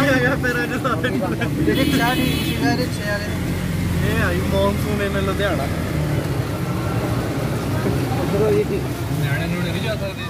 आई monsoon इन लुधियाना नहीं जा सकते।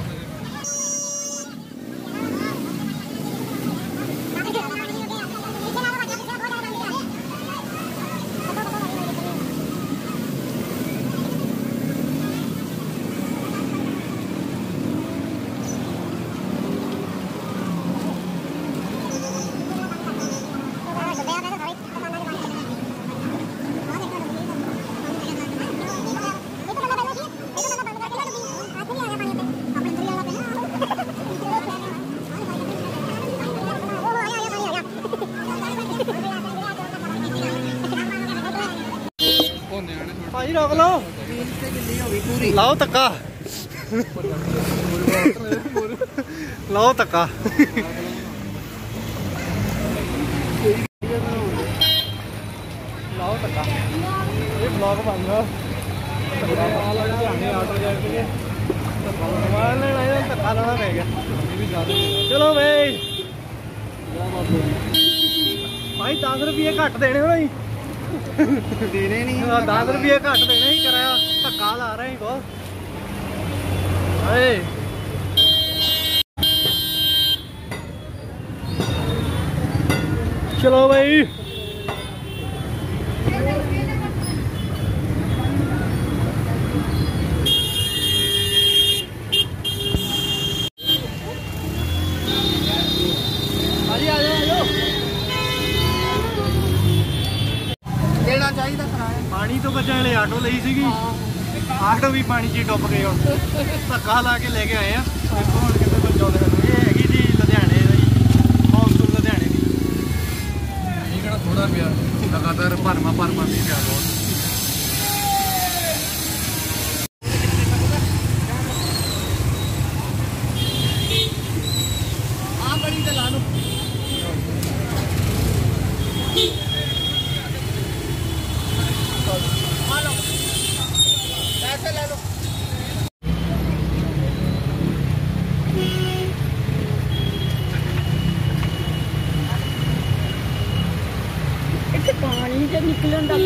भाई रोक लो, लाओ धक्का, लाओ धक्का। लाओ धक्का, ये ब्लॉग बन रहा धक्का लाना पड़ेगा। चलो भाई भाई 10 रुपये घट देने भाई, देने नहीं 10 रुपये घट देने ही कराया, धक्का ला रहे हैं बहुत। चलो भाई देना चाहिए पानी तो बचने वाले आटो ली सी, आटो भी पानी च डुब गए, हम धक्का ला के लेके आए हैं। देखो हम कितने बचाते हैं। ये हैगी जी लुधियाने मॉनसून लुधियाने की, थोड़ा पिया लगातार भरमा भी पिया बहुत। बड़ी ला लो पैसे ले लो। पानी जब निकलन का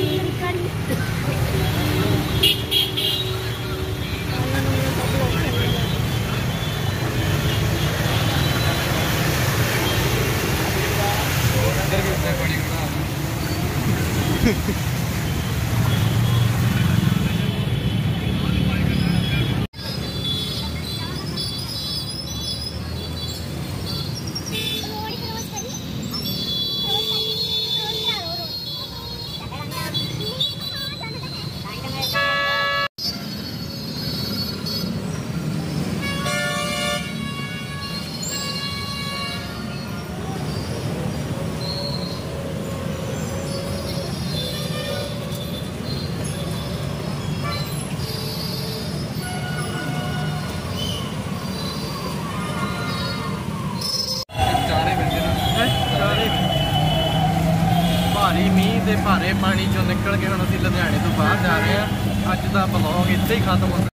भारी मीह के भारे पानी चो निकल के हम असीं लुधियाने तो बाहर जा रहे हैं। अज का ब्लॉग इत्थे ही खत्म होता।